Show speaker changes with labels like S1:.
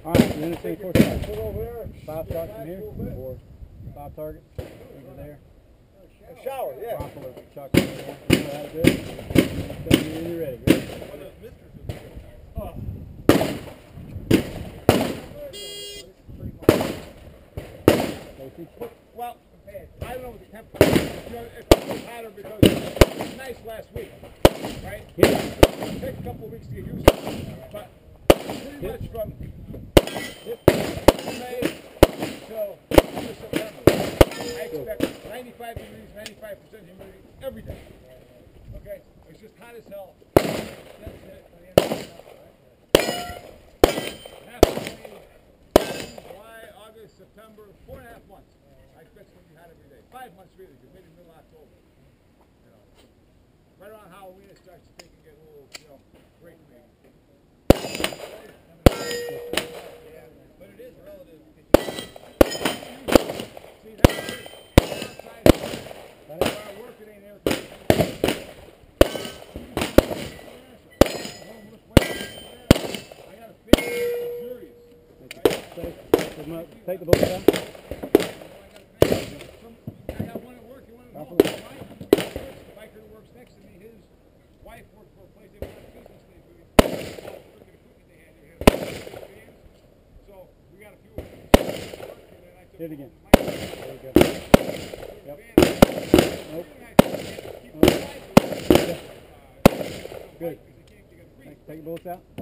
S1: All right, then it's 4 targets.
S2: Put over there.
S1: 5 shots from here, or 5 targets over there.
S2: A shower, yeah.
S1: Rifle or shotgun. You know how to do it. Tell me when you're ready. Ready?
S2: Well, I don't know what the temperature is. It's hotter because it was nice last week, right?
S1: Yeah.
S2: It'll take a couple of weeks to get used to it. But pretty much from May till September, I expect 95 degrees, 95% humidity every day. Okay? It's just hot as hell. That's it. Half of May, July, August, September, 4.5 months. I expect it's going to be hot every day. 5 months really, because maybe middle of October. You know, right around Halloween it starts to take and get a little, break maybe. Yeah, but it is relative. See, that's it. Outside, where I work, it ain't air conditioning. I got a big luxurious.
S1: Take the bolts out.
S2: I got one at work and one at home. The biker who works next to me, his wife worked for a place they went on business. So we got a few.
S1: Hit it again. There you go. Yep. Nope. Good. Take the bolts out.